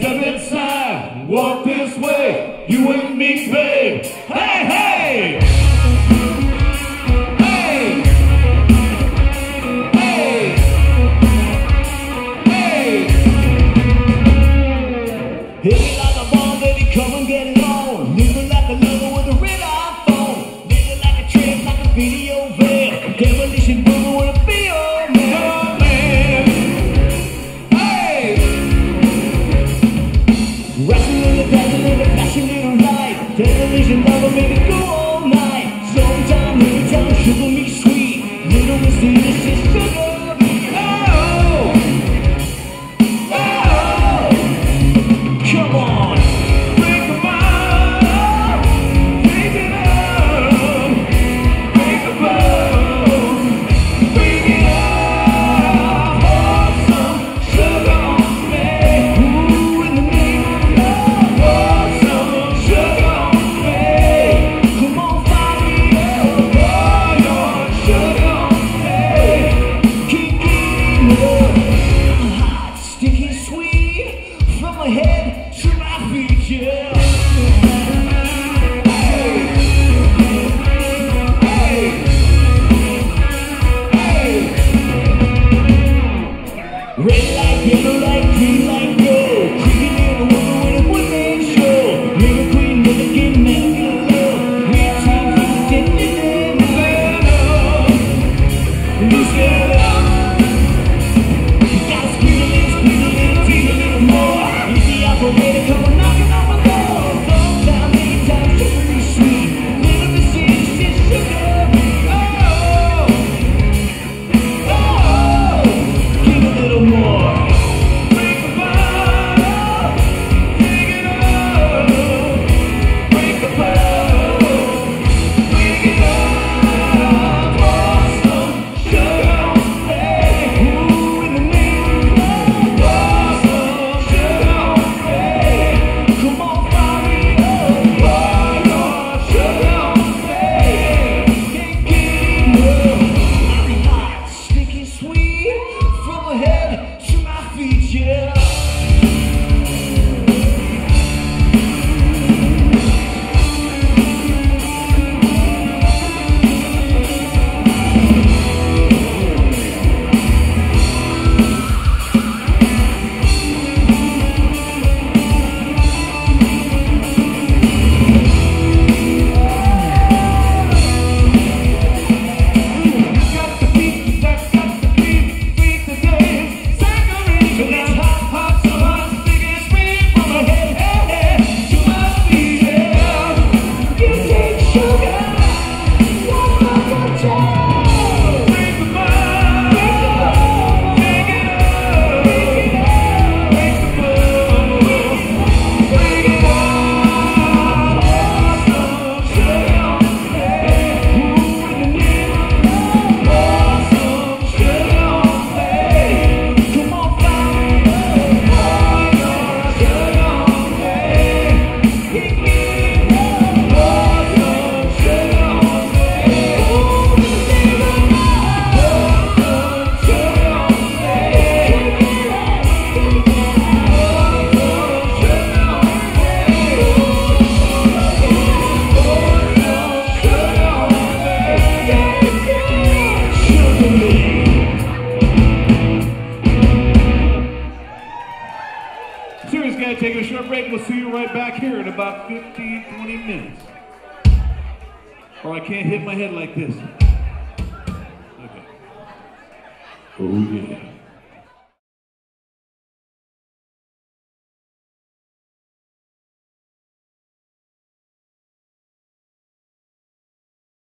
Step inside, walk this way, you and me, babe. Hey, hey! Hey! Hey! Hey! Hit me like a ball, baby, come and get it on. Living like a lover with a red iPhone. Living like a trip, like a video veil. Demolition boomer with a feel, man. Oh, man. Hey! Rushing in the dazzle in a flashing little light. Television lover, baby, go all night. Sometime, every time, sugar me sweet. Little Miss Delicious, sugar me. Oh! Oh! Come on! Break the bone! Break it up! Break the bone! Break it up! Pour some sugar on me. Ooh, in the name of love. Pour some sugar on me. Come on, fire me up. Pour your sugar on me. Keep getting up. Hot, sticky, sweet. From my head to my feet, yeah. Hey. Hey. Hey. Red light, yellow light, green light, gold. Creeping in the window with a one-man show. Little queen, never get mad, get love. We're trying to get in there, loose it up. You gotta squeeze a little, tease a little more. Easy operator, come on, knocking on my door. Sometime, anytime, sugary sweet. Little Miss Delicious, sugar me. Oh, oh, give a little more. Break the bottle, pick it up. Break the bottle, pick it up. Pour some sugar on me. Ooh, in the name of love. Pour some sugar on me. Come on, fire me up. Pour your sugar on me. Can't get enough. I'm hot, sticky, sweet. From my head to my feet, yeah. Got the beat, beat the dance. Sangria, that's hot, hot, so hot, sticky, sweet. From my head to my feet, yeah. You take sugar, one more time. Break the bone, take it up. Break the bone, break it up. Pour some sugar on me. Ooh, in the name of love. Pour some sugar on me. Come on, fire me up. Pour your sugar on me. Keep me up. Pour your sugar on me. Ooh, in the name of love. Pour some sugar on me. Keep me up. Pour some sugar on me. Sugar me. Serious guy, taking a short break. We'll see you right back here in about 15, 20 minutes. Or I can't hit my head like this. Okay. Oh yeah.